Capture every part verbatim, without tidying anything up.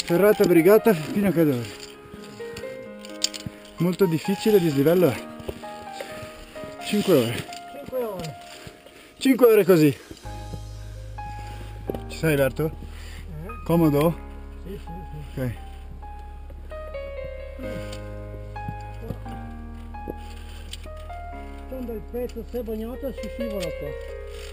Ferrata brigata fino a Cadore. Molto difficile, il dislivello è cinque ore. cinque ore. cinque ore così. Ci sei, Berto? Eh? Comodo? Sì, sì, sì. Ok. Quando il pezzo si è bagnato si scivola qua.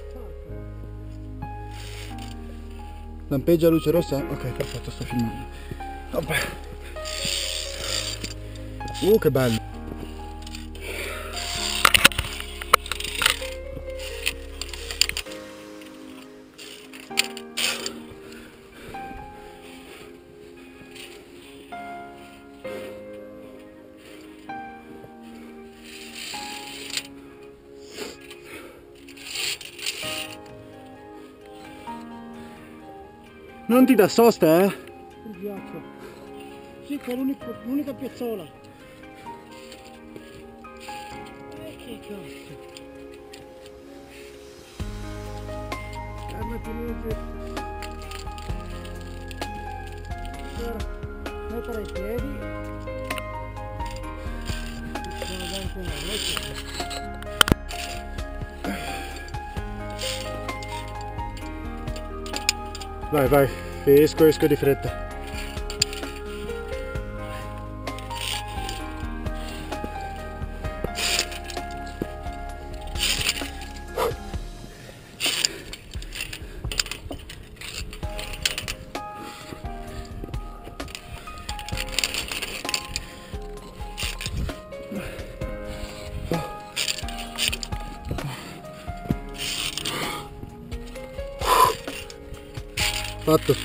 Lampeggia luce rossa? Ok, perfetto, sto filmando. Vabbè. Uh, che bello. Non ti dà sosta, eh? Il ghiaccio. Sì, che è l'unica piazzola. Eh, che cazzo. Calmati, Luigi. Ora, mettere i piedi. Sono dentro una vecchia. Vai, vai, esco, esco di fretta. Fatto.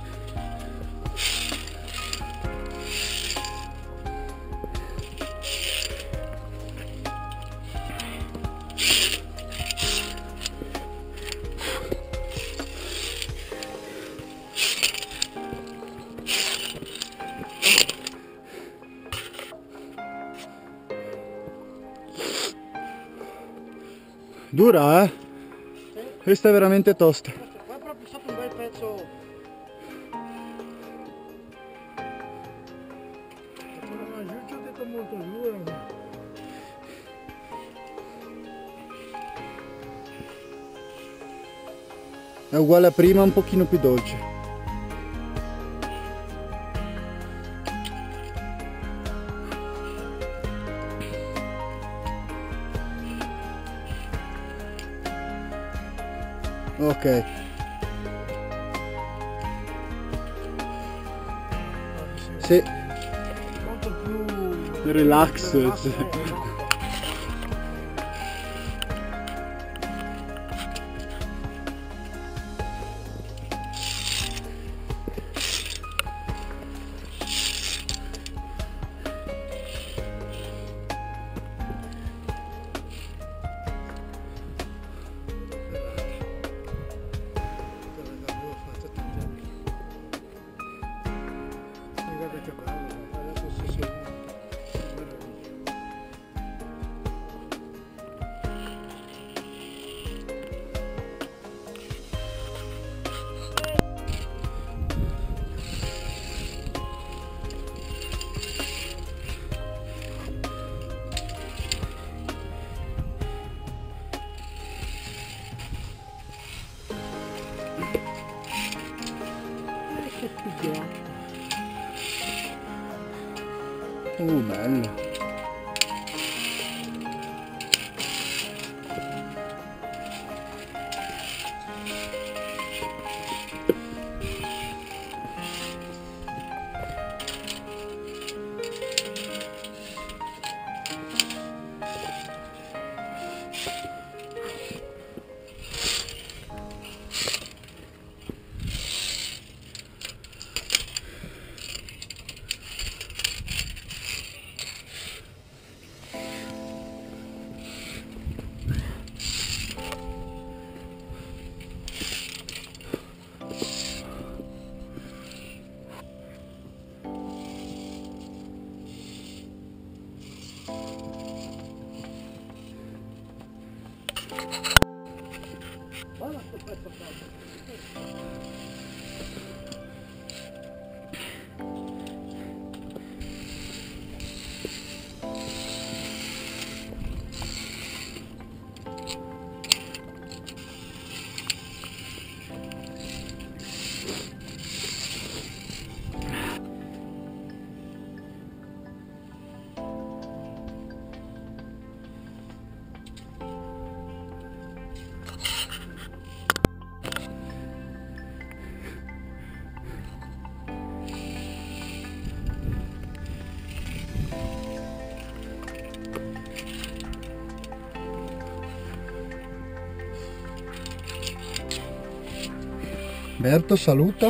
Dura, eh? Sì. Questa è veramente tosta. Qua è proprio stato un bel pezzo. Ma giù ci ho detto molto duro. È uguale a prima, un pochino più dolce. Ok. Sì. Molto più Relax. relax, Sì. eh, no. Guarda che bello, adesso si sente. Che figata. Uh, bello. Guarda sto pezzo qua. Berto saluta.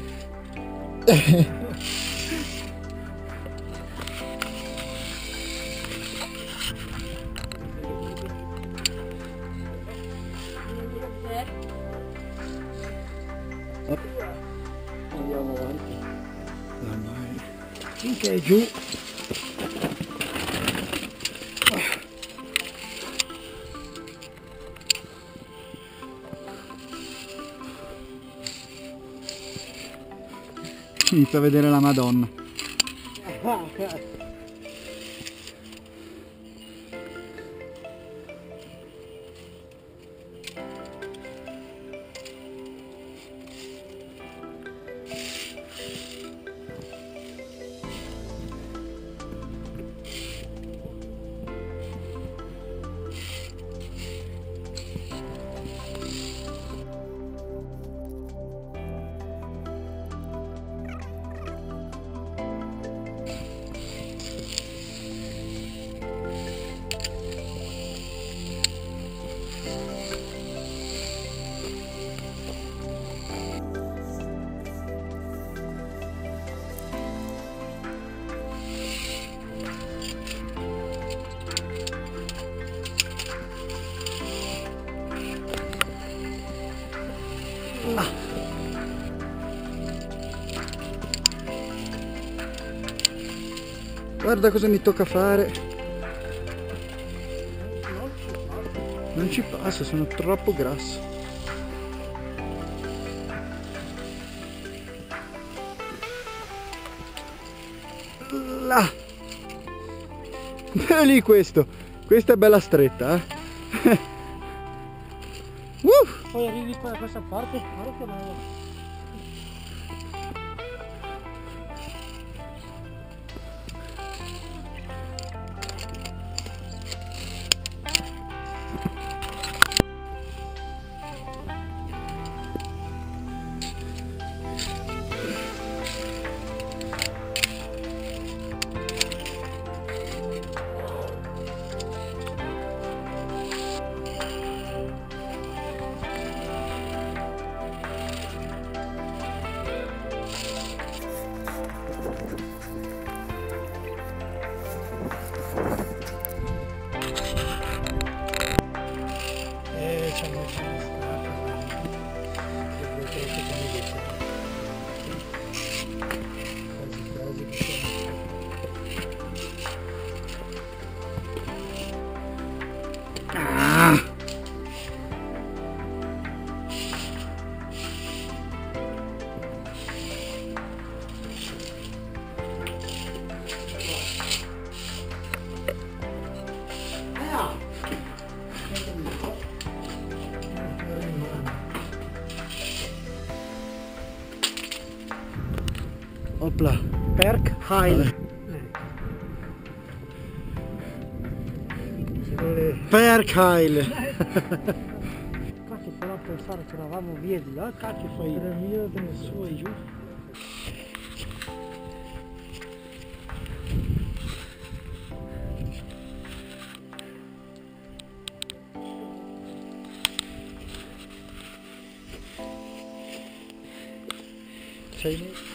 Andiamo avanti. Ormai. Finché è giù. Inizio a vedere la Madonna. Ah. Guarda cosa mi tocca fare. Non ci passa, sono troppo grasso. Là. E lì questo. Questa è bella stretta, eh. uh. Poi arrivi qua da questa parte, guarda che bello. Eh, ci hanno messo una strada. Che vuoi che lo come dice. Quasi quasi che Ah. Opla. Perk Heil. Perkheil. Cacchio, però a pensare che eravamo via di là, cacchio fai tre mila delle sue giù. Sei